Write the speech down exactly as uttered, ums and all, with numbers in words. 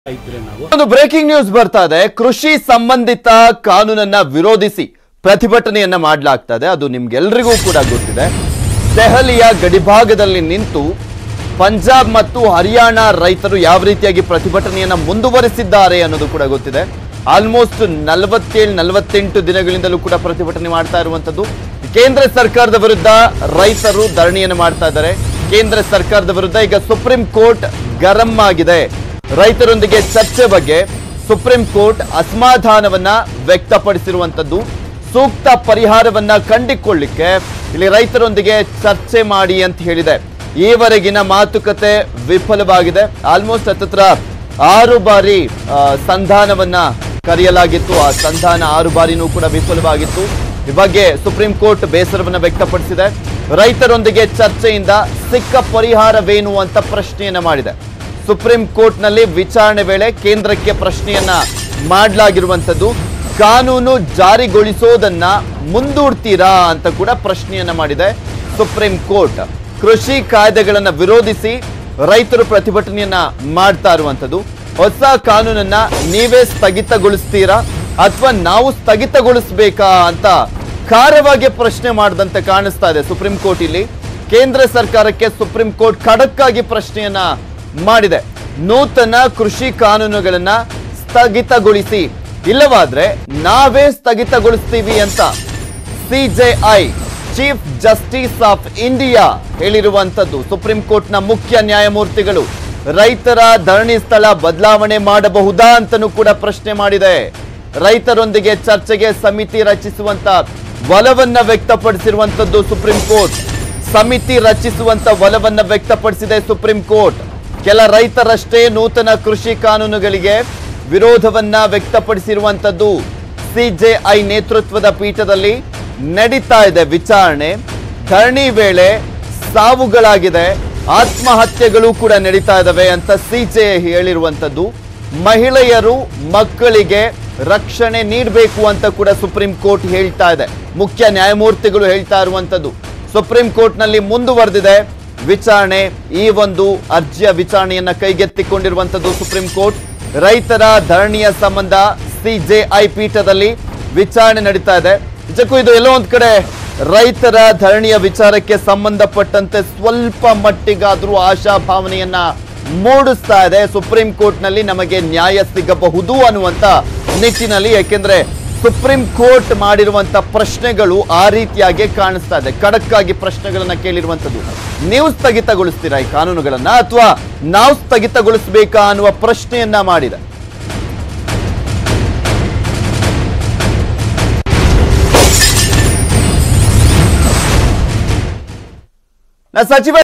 ಒಂದು breaking news ಬರ್ತಾ ಇದೆ. ಕೃಷಿ ಸಂಬಂಧಿತ ಕಾನೂನನ್ನ ವಿರೋಧಿಸಿ ಪ್ರತಿಭಟನೆಯನ್ನ ಮಾಡಲಾಗ್ತಾ ಇದೆ. ಅದು ನಿಮ್ಗೆಲ್ಲರಿಗೂ ಕೂಡ ಗೊತ್ತಿದೆ. ದೆಹಲಿಯ ಗಡಿಭಾಗದಲ್ಲಿ ನಿಂತು ಪಂಜಾಬ್ ಮತ್ತು ಹರಿಯಾಣ ರೈತರು ಯಾವ ರೀತಿಯಾಗಿ ಪ್ರತಿಭಟನೆಯನ್ನ ಮುಂದುವರಿಸಿದ್ದಾರೆ ಅನ್ನೋದು ಕೂಡ ಗೊತ್ತಿದೆ. ಆಲ್ಮೋಸ್ಟ್ ನಲವತ್ತೇಳು ನಲವತ್ತೆಂಟು ದಿನಗಳಿಂದಲೂ ಕೂಡ ಪ್ರತಿಭಟನೆ ಮಾಡ್ತಾ ಇರುವಂತದ್ದು. ಕೇಂದ್ರ ಸರ್ಕಾರದ ವಿರುದ್ಧ ರೈತರು ಧರಣಿಯನ್ನು ಮಾಡ್ತಾ ಇದ್ದಾರೆ. ಕೇಂದ್ರ ಸರ್ಕಾರದ ವಿರುದ್ಧ ಈಗ ಸುಪ್ರೀಂ ಕೋರ್ಟ್ ಗರಂ ಆಗಿದೆ. ರೈತರೊಂದಿಗೆ ಚರ್ಚೆ ಬಗ್ಗೆ ಸುಪ್ರೀಂ ಕೋರ್ಟ್ ಅಸಮಾಧಾನವನ್ನ ವ್ಯಕ್ತಪಡಿಸಿರುವಂತದ್ದು. ಸೂಕ್ತ ಪರಿಹಾರವನ್ನ ಕಂಡುಕೊಳ್ಳಿಕ್ಕೆ ಇಲ್ಲಿ ರೈತರೊಂದಿಗೆ ಚರ್ಚೆ ಮಾಡಿ ಅಂತ ಹೇಳಿದೆ. ಈವರೆಗಿನ ಮಾತುಕತೆ ವಿಫಲವಾಗಿದೆ. ಆಲ್ಮೋಸ್ಟ್ ಹತ್ತತ್ರ ಆರು ಬಾರಿ ಸಂಧಾನವನ್ನ ಕರೆಯಲಾಗಿತ್ತು. ಆ ಸಂಧಾನ ಆರು ಬಾರಿನೂ ಕೂಡ ವಿಫಲವಾಗಿತ್ತು. ಈ ಬಗ್ಗೆ ಸುಪ್ರೀಂ ಕೋರ್ಟ್ ಬೇಸರವನ್ನ ವ್ಯಕ್ತಪಡಿಸಿದೆ. ರೈತರೊಂದಿಗೆ ಚರ್ಚೆಯಿಂದ ಸಿಕ್ಕ ಪರಿಹಾರವೇನು ಅಂತ ಪ್ರಶ್ನೆಯನ್ನ ಮಾಡಿದೆ. ಸುಪ್ರೀಂ ಕೋರ್ಟ್ ನಲ್ಲಿ ವಿಚಾರಣೆ ವೇಳೆ ಕೇಂದ್ರಕ್ಕೆ ಪ್ರಶ್ನೆಯನ್ನ ಮಾಡಲಾಗಿರುವಂತದ್ದು. ಕಾನೂನು ಜಾರಿಗೊಳಿಸೋದನ್ನ ಮುಂದೂಡ್ತೀರಾ ಅಂತ ಕೂಡ ಪ್ರಶ್ನೆಯನ್ನ ಮಾಡಿದೆ ಸುಪ್ರೀಂ ಕೋರ್ಟ್. ಕೃಷಿ ಕಾಯ್ದೆಗಳನ್ನ ವಿರೋಧಿಸಿ ರೈತರು ಪ್ರತಿಭಟನೆಯನ್ನ ಮಾಡ್ತಾ ಇರುವಂತದ್ದು. ಹೊಸ ಕಾನೂನನ್ನ ನೀವೇ ಸ್ಥಗಿತಗೊಳಿಸ್ತೀರಾ ಅಥವಾ ನಾವು ಸ್ಥಗಿತಗೊಳಿಸಬೇಕಾ ಅಂತ ಖಾರವಾಗಿ ಪ್ರಶ್ನೆ ಮಾಡದಂತೆ ಕಾಣಿಸ್ತಾ ಇದೆ ಸುಪ್ರೀಂ ಕೋರ್ಟ್. ಇಲ್ಲಿ ಕೇಂದ್ರ ಸರ್ಕಾರಕ್ಕೆ ಸುಪ್ರೀಂ ಕೋರ್ಟ್ ಖಡಕ್ ಆಗಿ ಪ್ರಶ್ನೆಯನ್ನ ಮಾಡಿದೆ. ನೂತನ ಕೃಷಿ ಕಾನೂನುಗಳನ್ನ ಸ್ಥಗಿತಗೊಳಿಸಿ, ಇಲ್ಲವಾದ್ರೆ ನಾವೇ ಸ್ಥಗಿತಗೊಳಿಸ್ತೀವಿ ಅಂತ CJI chief justice of India ಹೇಳಿರುವಂತದ್ದು. ಸುಪ್ರೀಂ ಕೋರ್ಟ್ನ ಮುಖ್ಯ ನ್ಯಾಯಮೂರ್ತಿಗಳು ರೈತರ ಧರಣಿ ಸ್ಥಳ ಬದಲಾವಣೆ ಮಾಡಬಹುದಾ ಅಂತನೂ ಕೂಡ ಪ್ರಶ್ನೆ ಮಾಡಿದೆ. ರೈತರೊಂದಿಗೆ ಚರ್ಚೆಗೆ ಸಮಿತಿ ರಚಿಸುವಂತ ಒಲವನ್ನ ವ್ಯಕ್ತಪಡಿಸಿರುವಂತದ್ದು ಸುಪ್ರೀಂ ಕೋರ್ಟ್. ಸಮಿತಿ ರಚಿಸುವಂತ ಒಲವನ್ನ ವ್ಯಕ್ತಪಡಿಸಿದೆ ಸುಪ್ರೀಂ ಕೋರ್ಟ್. ಕೆಲ ರೈತರಷ್ಟೇ ನೂತನ ಕೃಷಿ ಕಾನೂನುಗಳಿಗೆ ವಿರೋಧವನ್ನ ವ್ಯಕ್ತಪಡಿಸಿರುವಂತದ್ದು. ಸಿಜೆಐ ನೇತೃತ್ವದ ಪೀಠದಲ್ಲಿ ನಡೀತಾ ಇದೆ ವಿಚಾರಣೆ. ಧರಣಿ ವೇಳೆ ಸಾವುಗಳಾಗಿದೆ, ಆತ್ಮಹತ್ಯೆಗಳು ಕೂಡ ನಡೀತಾ ಇದಾವೆ ಅಂತ ಸಿಜೆಐ ಹೇಳಿರುವಂತದ್ದು. ಮಹಿಳೆಯರು ಮಕ್ಕಳಿಗೆ ರಕ್ಷಣೆ ನೀಡಬೇಕು ಅಂತ ಕೂಡ ಸುಪ್ರೀಂ ಕೋರ್ಟ್ ಹೇಳ್ತಾ ಇದೆ. ಮುಖ್ಯ ನ್ಯಾಯಮೂರ್ತಿಗಳು ಹೇಳ್ತಾ ಇರುವಂತದ್ದು. ಸುಪ್ರೀಂ ಕೋರ್ಟ್ ನಲ್ಲಿ ಮುಂದುವರೆದಿದೆ ವಿಚಾರಣೆ. ಈ ಒಂದು ಅರ್ಜಿಯ ವಿಚಾರಣೆಯನ್ನ ಕೈಗೆತ್ತಿಕೊಂಡಿರುವಂತದ್ದು ಸುಪ್ರೀಂ ಕೋರ್ಟ್. ರೈತರ ಧರಣಿಯ ಸಂಬಂಧ ಸಿಜೆಐ ಪೀಠದಲ್ಲಿ ವಿಚಾರಣೆ ನಡೀತಾ ಇದೆ. ನಿಜಕ್ಕೂ ಇದು ಎಲ್ಲೋ ಒಂದ್ ಕಡೆ ರೈತರ ಧರಣಿಯ ವಿಚಾರಕ್ಕೆ ಸಂಬಂಧಪಟ್ಟಂತೆ ಸ್ವಲ್ಪ ಮಟ್ಟಿಗಾದ್ರೂ ಆಶಾಭಾವನೆಯನ್ನ ಮೂಡಿಸ್ತಾ ಇದೆ. ಸುಪ್ರೀಂ ಕೋರ್ಟ್ ನಲ್ಲಿ ನಮಗೆ ನ್ಯಾಯ ಸಿಗಬಹುದು ಅನ್ನುವಂತ ನಿಟ್ಟಿನಲ್ಲಿ. ಯಾಕೆಂದ್ರೆ ಸುಪ್ರೀಂ ಕೋರ್ಟ್ ಮಾಡಿರುವಂತ ಪ್ರಶ್ನೆಗಳು ಆ ರೀತಿಯಾಗಿ ಕಾಣಿಸ್ತಾ ಇದೆ. ಖಡಕ್ ಆಗಿ ಪ್ರಶ್ನೆಗಳನ್ನ ಕೇಳಿರುವಂತದ್ದು. ನೀವು ಸ್ಥಗಿತಗೊಳಿಸ್ತೀರಾ ಈ ಕಾನೂನುಗಳನ್ನ ಅಥವಾ ನಾವು ಸ್ಥಗಿತಗೊಳಿಸಬೇಕಾ ಅನ್ನುವ ಪ್ರಶ್ನೆಯನ್ನ ಮಾಡಿದೆ. ಸಚಿವ